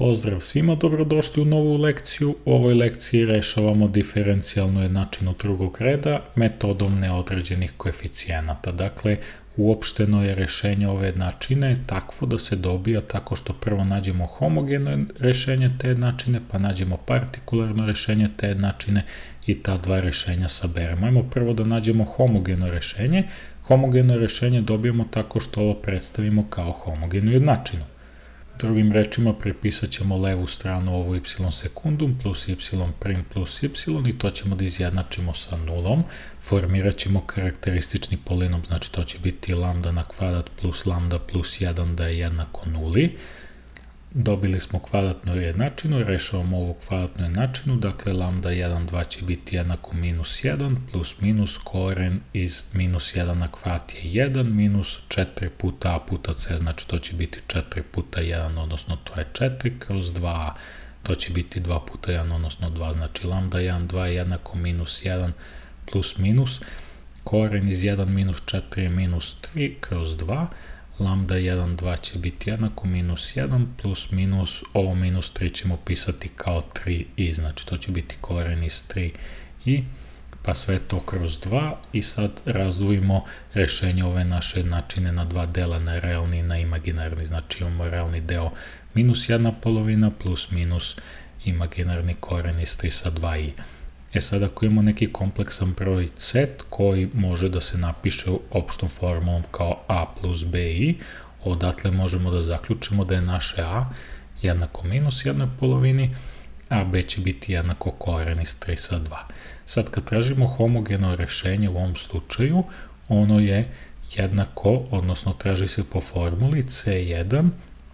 Pozdrav svima, dobrodošli u novu lekciju. U ovoj lekciji rešavamo diferencijalnu jednačinu drugog reda metodom neodređenih koeficijenata. Dakle, uopšteno je rešenje ove jednačine takvo da se dobija tako što prvo nađemo homogeno rešenje te jednačine, pa nađemo partikularno rešenje te jednačine i ta dva rešenja saberemo. Ajmo prvo da nađemo homogeno rešenje. Homogeno rešenje dobijemo tako što ovo predstavimo kao homogenu jednačinu. Drugim rečima prepisat ćemo levu stranu ovu y sekundum plus y prim plus y i to ćemo da izjednačimo sa nulom. Formirat ćemo karakteristični polinom, znači to će biti lambda na kvadrat plus lambda plus 1 da je jednako nuli. Dobili smo kvadratnu jednačinu, rešavamo ovu kvadratnu jednačinu, dakle lambda 1, 2 će biti jednako minus 1 plus minus koren iz minus 1 na kvadrat je 1 minus 4 puta a puta c, znači to će biti 4 puta 1, odnosno to je 4 kroz 2a, to će biti 2 puta 1, odnosno 2, znači lambda 1, 2 je jednako minus 1 plus minus, koren iz 1 minus 4 je minus 3 kroz 2, lambda 1, 2 će biti jednako minus 1 plus minus, ovo minus 3 ćemo pisati kao 3i, znači to će biti koren iz 3i, pa sve to kroz 2 i sad razdvojimo rešenje ove naše jednačine na dva dela, na realni i na imaginarni, znači imamo realni deo minus 1 polovina plus minus imaginarni koren iz 3 sa 2i. Sad ako imamo neki kompleksan broj z koji može da se napiše opštom formulom kao a plus bi, odatle možemo da zaključimo da je naše a jednako minus 1 polovini, a b će biti jednako koren iz 3 sa 2. Sad kad tražimo homogeno rešenje u ovom slučaju, ono je jednako, odnosno traži se po formuli c1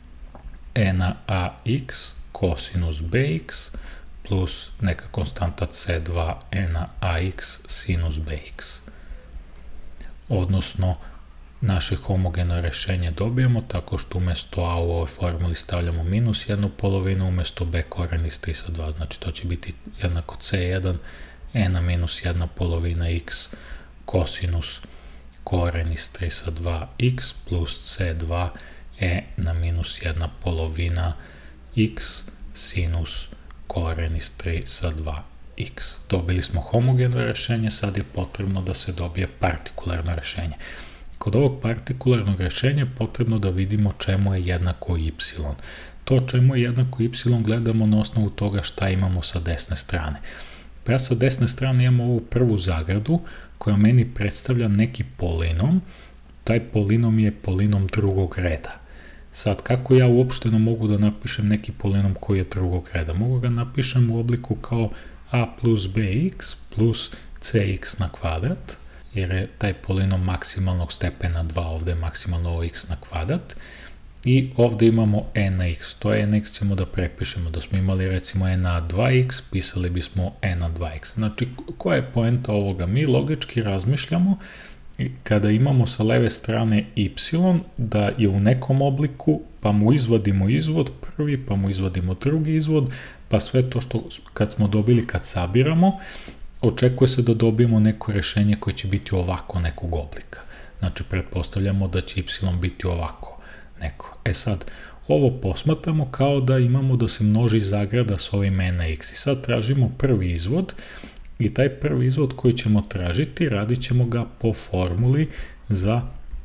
e na ax kosinus bx plus neka konstanta c2 e na ax sinus bx. Odnosno, naše homogeno rešenje dobijemo tako što umesto a u ovoj formuli stavljamo minus 1 polovinu, umesto b koren iz 3 sa 2, znači to će biti jednako c1 e na minus 1 polovina x kosinus koren iz 3 sa 2x plus c2 e na minus 1 polovina x sinus koren iz 3 sa 2x. Dobili smo homogeno rešenje, sad je potrebno da se dobije partikularno rešenje. Kod ovog partikularnog rešenja je potrebno da vidimo čemu je jednako y. To čemu je jednako y gledamo na osnovu toga šta imamo sa desne strane. Pa ja sa desne strane imamo ovu prvu zagradu koja meni predstavlja neki polinom. Taj polinom je polinom drugog reda. Sad, kako ja uopšteno mogu da napišem neki polinom koji je drugog reda? Mogu ga napišem u obliku kao a plus bx plus cx na kvadrat, jer je taj polinom maksimalnog stepena 2, ovde je maksimalno ovo x na kvadrat, i ovde imamo e na x, to e na x ćemo da prepišemo, da smo imali recimo e na 2x, pisali bismo e na 2x. Znači, koja je poenta ovoga? Mi logički razmišljamo kada imamo sa leve strane y, da je u nekom obliku, pa mu izvadimo izvod prvi, pa mu izvadimo drugi izvod, pa sve to što kad smo dobili, kad sabiramo, očekuje se da dobijemo neko rešenje koje će biti ovako nekog oblika. Znači, pretpostavljamo da će y biti ovako neko. Sad, ovo posmatramo kao da imamo da se množi zagrada s ovim e na x. I sad tražimo prvi izvod, i taj prvi izvod koji ćemo tražiti, radit ćemo ga po formuli za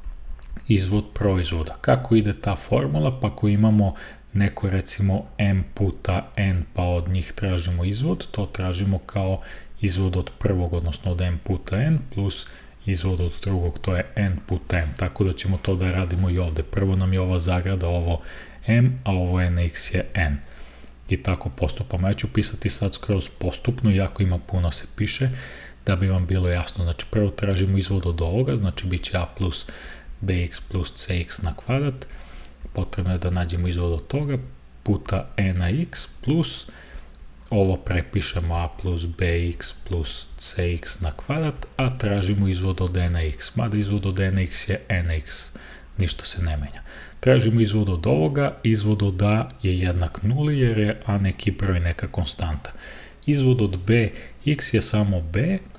izvod proizvoda. Kako ide ta formula? Pa ako imamo neko recimo m puta n, pa od njih tražimo izvod, to tražimo kao izvod od prvog, odnosno od m puta n, plus izvod od drugog, to je n puta m. Tako da ćemo to da radimo i ovde. Prvo nam je ova zagrada, ovo m, a ovo n na x je n. I tako postupamo. Ja ću pisati sad skroz postupno, iako ima puno se piše, da bi vam bilo jasno. Znači, prvo tražimo izvod od ovoga, znači bit će a plus bx plus cx na kvadrat. Potrebno je da nađemo izvod od toga, puta e na x plus, ovo prepišemo a plus bx plus cx na kvadrat, a tražimo izvod od e na x. Mada izvod od e na x je e na x, ništa se ne menja. Tražimo izvod od ovoga, izvod od a je jednak nuli jer je a neki broj, neka konstanta. Izvod od b, x je samo b,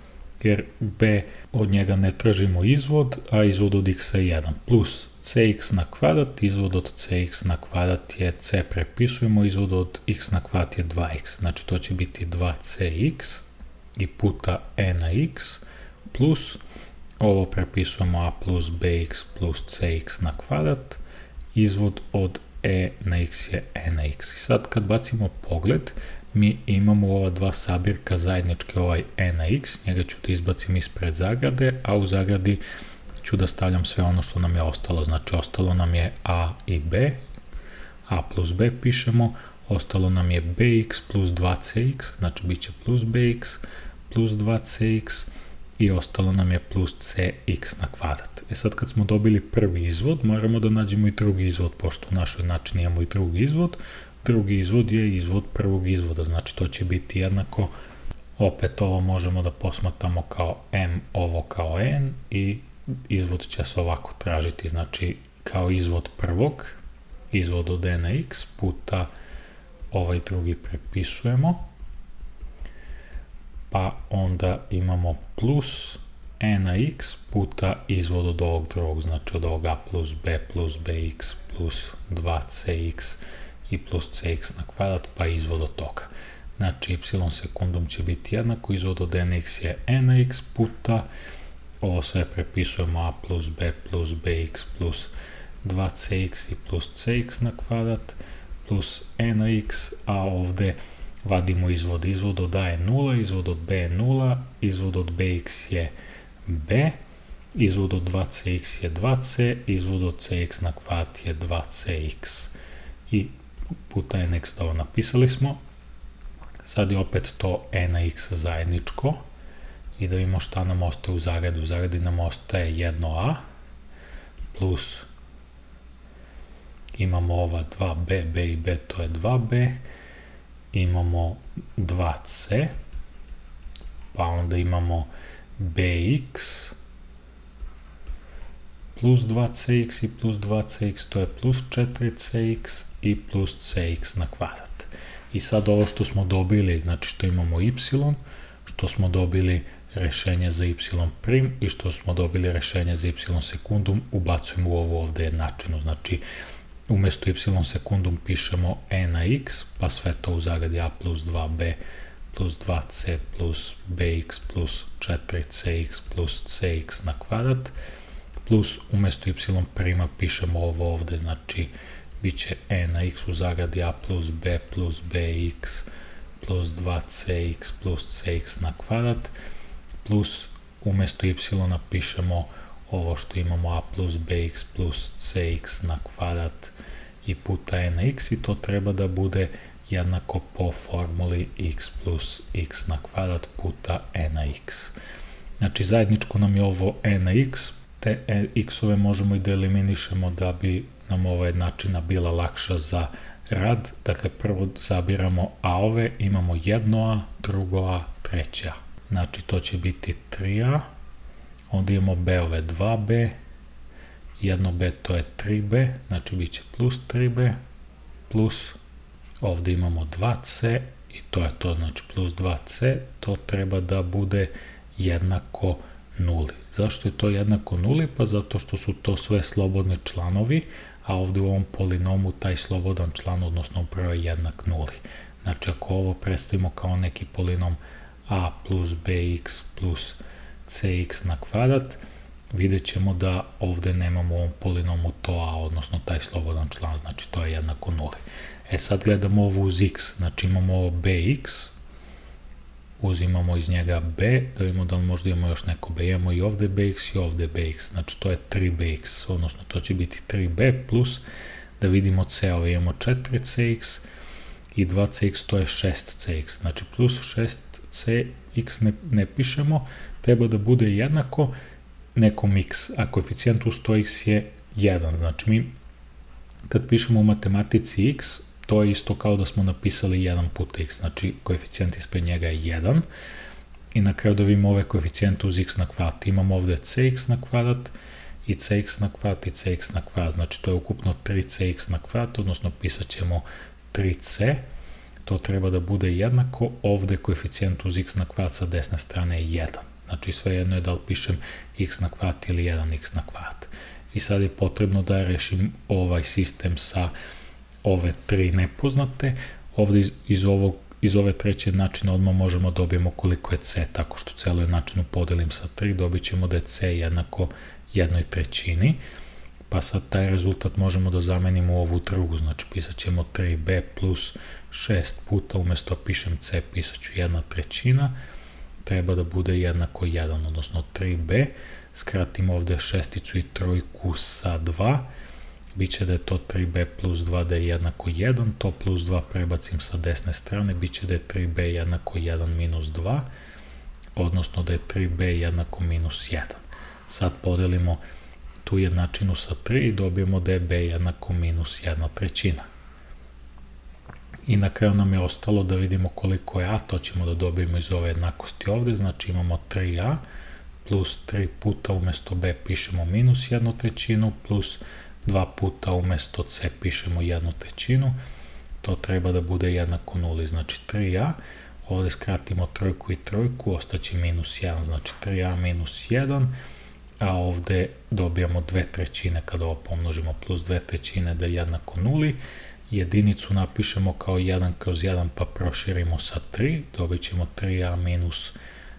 jer b od njega ne tražimo izvod, a izvod od x je 1, plus cx na kvadrat, izvod od cx na kvadrat je c prepisujemo, izvod od x na kvadrat je 2x, znači to će biti 2cx i puta e na x, plus ovo prepisujemo a plus bx plus cx na kvadrat, izvod od e na x je e na x. I sad kad bacimo pogled, mi imamo ova dva sabirka zajednički ovaj e na x, njega ću da izbacim ispred zagrade, a u zagradi ću da stavljam sve ono što nam je ostalo, znači ostalo nam je a i b, a plus b pišemo, ostalo nam je bx plus 2cx, znači bit će plus bx plus 2cx i ostalo nam je plus cx na kvadrat. E sad kad smo dobili prvi izvod, moramo da nađemo i drugi izvod, pošto u našoj načini imamo i drugi izvod. Drugi izvod je izvod prvog izvoda, znači to će biti jednako, opet ovo možemo da posmatramo kao m, ovo kao n i izvod će se ovako tražiti, znači kao izvod prvog, izvod od e na x puta ovaj drugi prepisujemo, pa onda imamo plus e na x puta izvod od ovog drugog, znači od ovog a plus bx plus 2cx i plus cx na kvadrat, pa izvod od toga. Znači, y sekundom će biti jednako, izvod od e na x je e na x puta, ovo sve prepisujemo a plus bx plus 2cx i plus cx na kvadrat, plus e na x, a ovde vadimo izvod. Izvod od a je 0, izvod od b je 0, izvod od bx je b, izvod od 2cx je 2c, izvod od cx na kvadrat je 2cx. I puta nx ovo napisali smo. Sad je opet to e na x zajedničko i da vidimo šta nam ostaje u zagradi. U zagradi nam ostaje 1a plus imamo ova 2b, b i b, to je 2b, imamo 2c, pa onda imamo bx plus 2cx i plus 2cx, to je plus 4cx i plus cx na kvadrat. I sad ovo što smo dobili, znači što imamo y, što smo dobili rešenje za y prim i što smo dobili rešenje za y sekundum, ubacujemo u ovu ovde jednačinu. Znači, umesto y sekundum pišemo e na x, pa sve to u zagradi a plus 2b plus 2c plus bx plus 4cx plus cx na kvadrat, plus umesto y prima pišemo ovo ovde, znači bit će e na x u zagradi a plus b plus bx plus 2cx plus cx na kvadrat, plus umesto y pišemo ovo što imamo a plus bx plus cx na kvadrat i puta e na x i to treba da bude jednako po formuli x plus x na kvadrat puta e na x. Znači zajedničko nam je ovo e na x, te x-ove možemo i da eliminišemo da bi nam ova jednačina bila lakša za rad. Dakle, prvo zabiramo a-ove, imamo jedno a, drugo a, treće a. Znači to će biti 3a, onda imamo b-ove 2b, jedno b to je 3b, znači bit će plus 3b, plus ovde imamo 2c i to je to, znači plus 2c, to treba da bude jednako 0. Zašto je to jednako 0? Pa zato što su to sve slobodni članovi, a ovde u ovom polinomu taj slobodan član, odnosno upravo je jednak 0. Znači ako ovo predstavimo kao neki polinom a plus bx plus cx na kvadrat, vidjet ćemo da ovde nemamo u ovom polinomu to a, odnosno taj slobodan član, znači to je jednako 0. E sad gledamo ovo uz x, znači imamo ovo bx, uzimamo iz njega b, da vidimo da li možda imamo još neko b, imamo i ovde bx i ovde bx, znači to je 3bx, odnosno to će biti 3b plus, da vidimo c, ovo imamo 4cx i 2cx, to je 6cx, znači plus 6cx ne pišemo, treba da bude jednako nekom x, a koeficijent uz to x je 1, znači mi kad pišemo u matematici x, to je isto kao da smo napisali 1 puta x, znači koeficijent ispred njega je 1 i na kraju da vidimo ove koeficijente uz x na kvadrat, imamo ovde cx na kvadrat i cx na kvadrat i cx na kvadrat, znači to je ukupno 3cx na kvadrat, odnosno pisat ćemo 3c, to treba da bude jednako, ovde koeficijent uz x na kvadrat sa desne strane je 1, Znači svejedno je da li pišem x na kvadrat ili 1x na kvadrat. I sad je potrebno da rešim ovaj sistem sa ove tri nepoznate. Ovdje iz ove treće načina odmah možemo dobijemo koliko je c, tako što celo jednačinu podelim sa 3, dobit ćemo da je c jednako 1/3. Pa sad taj rezultat možemo da zamenimo u ovu drugu, znači pisat ćemo 3b plus 6 puta, umjesto pišem c, pisat ću 1/3, treba da bude jednako 1, odnosno 3b, skratim ovde šesticu i trojku sa 2, bit će da je to 3b plus 2 da je jednako 1, to plus 2 prebacim sa desne strane, bit će da je 3b jednako 1 minus 2, odnosno da je 3b jednako minus 1. Sad podelimo tu jednačinu sa 3 i dobijemo da je b jednako minus 1/3. I na kraju nam je ostalo da vidimo koliko je a, to ćemo da dobijemo iz ove jednakosti ovde, znači imamo 3a plus 3 puta umjesto b pišemo minus 1/3 plus 2 puta umjesto c pišemo 1/3, to treba da bude jednako 0, znači 3a, ovde skratimo trojku i trojku, ostaće minus 1, znači 3a minus 1, a ovde dobijamo 2/3 kada ovo pomnožimo plus 2/3 da je jednako 0, jedinicu napišemo kao 1/1 pa proširimo sa 3, dobit ćemo 3a minus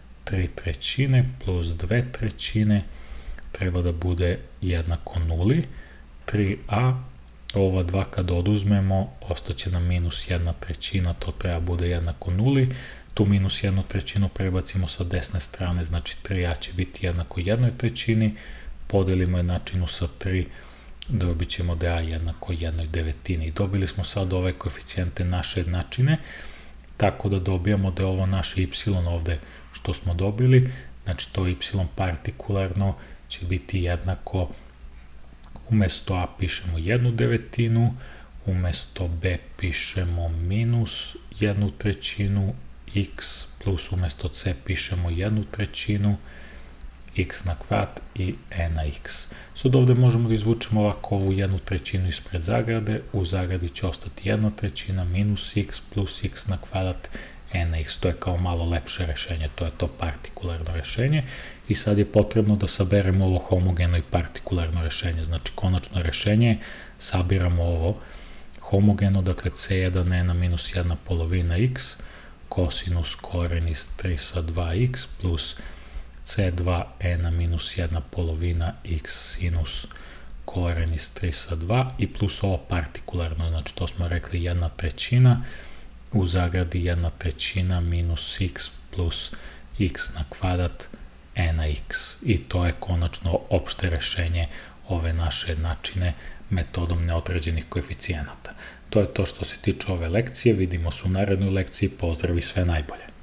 3/3 plus 2/3, treba da bude jednako 0, 3a, ova 2 kad oduzmemo, ostaće nam minus 1/3, to treba bude jednako 0, tu minus 1/3 prebacimo sa desne strane, znači 3a će biti jednako 1/3, podelimo jednačinu sa 3, dobit ćemo da je a jednako 1/9. I dobili smo sad ove koeficijente naše jednačine, tako da dobijamo da je ovo naše y ovde što smo dobili, znači to y partikularno će biti jednako, umjesto a pišemo 1/9, umjesto b pišemo minus 1/3, x plus umjesto c pišemo 1/3, x na kvadrat i e na x. Sad ovde možemo da izvučemo ovako ovu 1/3 ispred zagrade, u zagradi će ostati 1/3 minus x plus x na kvadrat e na x, to je kao malo lepše rešenje, to je to partikularno rešenje i sad je potrebno da saberemo ovo homogeno i partikularno rešenje, znači konačno rešenje, sabiramo ovo homogeno, dakle c1 e na minus 1 polovina x, kosinus koren iz 3 sa 2x plus c2 e na minus 1 polovina x sinus koren iz 3 sa 2 i plus ovo partikularno, znači to smo rekli 1/3, u zagradi 1/3 minus x plus x na kvadrat e na x. I to je konačno opšte rešenje ove naše jednačine metodom neodređenih koeficijenata. To je to što se tiče ove lekcije, vidimo se u narednoj lekciji, pozdrav i sve najbolje.